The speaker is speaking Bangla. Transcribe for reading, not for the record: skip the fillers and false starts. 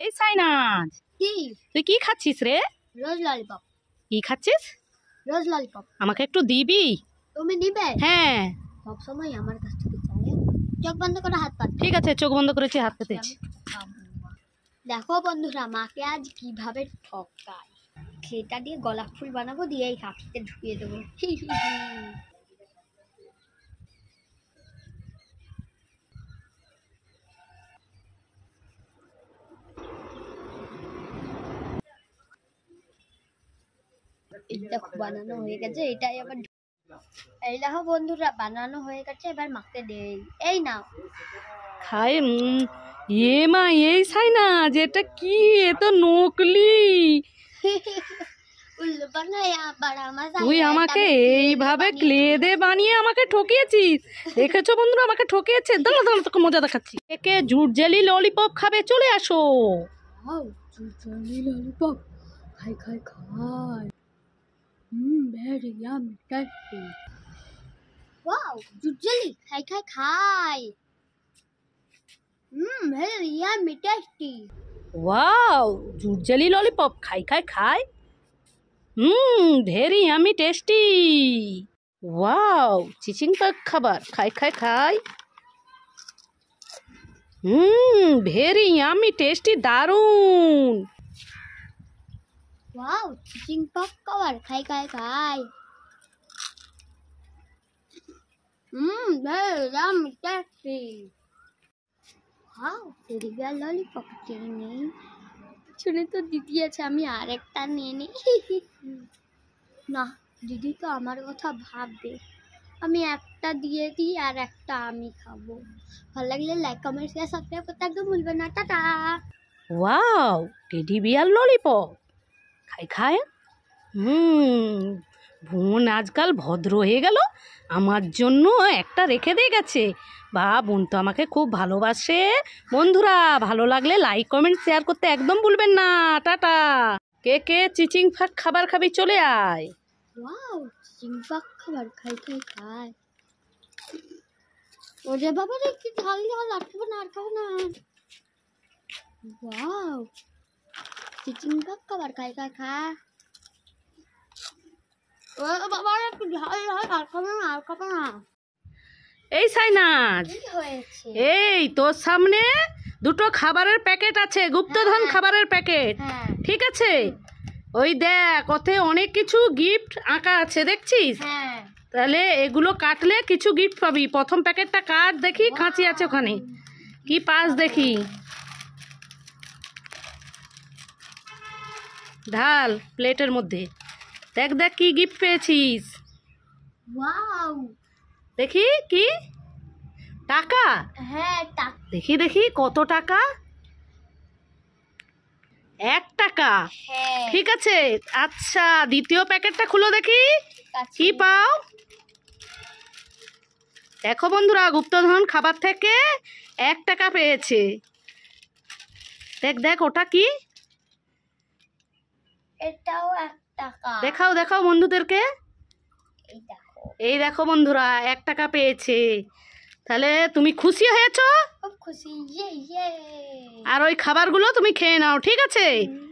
এই সাইনাজ, কি তুই কি খাচ্ছিস রে? Rose lollipop. কি খাচ্ছিস? Rose lollipop. আমাকে একটু দিবি? তুমি দিবে? হ্যাঁ। সব সময় আমার কাছ থেকে চাই। চোখ বন্ধ করে হাত পাত। ঠিক আছে, চোখ বন্ধ করেছি, হাত পেতেছি। দেখো বন্ধুরা, মাকে আজ কিভাবে ঠকাই। সেটা দিয়ে গোলাপ ফুল বানাবো, দিয়ে এই কাঠিতে ঢুকিয়ে দেবো। দেখো বানানো হয়ে গেছে, এটাই আবার এই দেখো বন্ধুরা বানানো হয়ে গেছে, এবার মাকে দেই। এই নাও খায়। এ মা, এই সাইনাজ, এটা কি? এ তো নকলি। তুই আমাকে এইভাবে ক্লে দিয়ে বানিয়ে আমাকে ঠকিয়েছিস। দেখেছো বন্ধুরা, আমাকে ঠকিয়েছে। দাঁড়া দাঁড়া, তোকে মজা দেখাচ্ছি। একে জুট জেলি ললিপপ খাবে, চলে আসো। ললিপপ খাই খাই খাই। very yummy tasty. Wow, jut jelly খাই খাই খাই। very yummy tasty. ওয়াও, জুট জেলি ললিপপ খাই খাই খাই। Very yummy tasty. ওয়াও, চিচিং পাক খাবার খাই খাই খাই। ভেরি ইয়ামি টেস্টি, দারুন। Wow, চিচিং পক খাবার খাই খাই খাই। very yummy tasty. Wow, teddy bear lollipop চিনি শুনে তো দিদি আছে, আমি আরেকটা নিয়ে নিই। না, দিদি তো আমার কথা ভাববে, আমি একটা দিয়ে দিই আর একটা আমি খাবো। ভালো লাগলে লাইক কমেন্ট শেয়ার সাবস্ক্রাইব করতে একদম ভুলবেন না। Tata. Wow, teddy bear lollipop খাই খাই। বোন আজকাল ভদ্র হয়ে গেল, আমার জন্য একটা রেখে দিয়ে গেছে। বা, বোন তো আমাকে খুব ভালোবাসে। বন্ধুরা, ভালো লাগলে লাইক কমেন্ট শেয়ার করতে একদম ভুলবেন না। টাটা। কে কে চিচিং ফাক খাবার খাবি, চলে আয়। ওয়াও, চিচিং পাক খাবার খাই খাই খাই। ওরে বাবা রে, কি ঝাল ঝাল, আর খাবো না আর খাবো না। ওয়াও, চিচিং পাক খাবার খাই খাই খাই। ও বাবা রে, কি ঝাল ঝাল, আর খাবো না আর খাবো না। এই সাইনাজ, কি হয়েছে? এই তোর সামনে দুটো খাবারের প্যাকেট আছে, গুপ্তধন খাবারের প্যাকেট। হ্যাঁ। ঠিক আছে, ওই দেখ, ওতে অনেক কিছু গিফট আঁকা আছে, দেখছিস? হ্যাঁ। তাহলে এগুলো কাটলে কিছু গিফট পাবি। প্রথম প্যাকেটটা কাট দেখি, কাঁচি আছে ওখানে, কি পাস দেখি। ঢাল প্লেটের মধ্যে, দেখ দেখ কি গিফট পেয়েছিস। ওয়াও, দেখি কি? টাকা? হ্যাঁ দেখি দেখি কত টাকা। 1 টাকা। হ্যাঁ। ঠিক আছে, আচ্ছা, দ্বিতীয় প্যাকেটটা খুলো দেখি কি পাও। দেখো বন্ধুরা, গুপ্তধন খাবার থেকে 1 টাকা পেয়েছে। দেখ দেখ, ওটা কি? এটাও 1 টাকা। দেখাও দেখাও বন্ধুদেরকে। এই দেখো, এই দেখো বন্ধুরা, 1 টাকা পেয়েছে। তাহলে তুমি খুশি হয়েছো? খুব খুশি। ইয়ে ইয়ে। আর ওই খাবারগুলো তুমি খেয়ে নাও, ঠিক আছে?